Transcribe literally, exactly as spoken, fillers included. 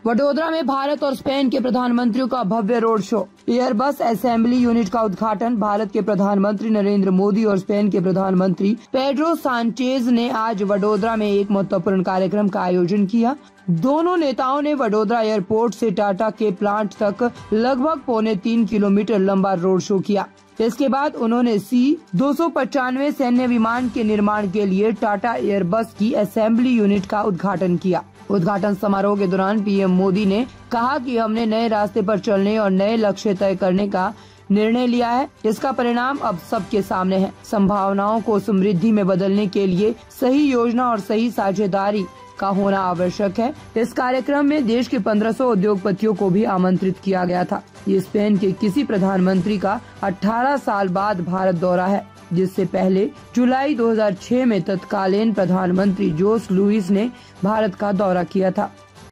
वडोदरा में भारत और स्पेन के प्रधानमंत्रियों का भव्य road show. Airbus assembly unit का उद्घाटन। भारत के प्रधानमंत्री नरेंद्र मोदी और स्पेन के प्रधानमंत्री पेड्रो सांचेज ने आज वडोदरा में एक महत्वपूर्ण कार्यक्रम का आयोजन किया। दोनों नेताओं ने वडोदरा एयरपोर्ट से टाटा के प्लांट तक लगभग पौने तीन किलोमीटर लंबा रोड शो किया। इसके बाद उन्होंने सी दो सौ पचानवे सैन्य विमान के निर्माण के लिए टाटा एयरबस की असेंबली यूनिट का उद्घाटन किया। उद्घाटन समारोह के दौरान पीएम मोदी ने कहा कि हमने नए रास्ते पर चलने और नए लक्ष्य तय करने का निर्णय लिया है। इसका परिणाम अब सबके सामने है। संभावनाओं को समृद्धि में बदलने के लिए सही योजना और सही साझेदारी का होना आवश्यक है। इस कार्यक्रम में देश के पंद्रह सौ उद्योगपतियों को भी आमंत्रित किया गया था। ये स्पेन के किसी प्रधानमंत्री का अठारह साल बाद भारत दौरा है, जिससे पहले जुलाई दो हज़ार छह में तत्कालीन प्रधानमंत्री जोस लुइस ने भारत का दौरा किया था।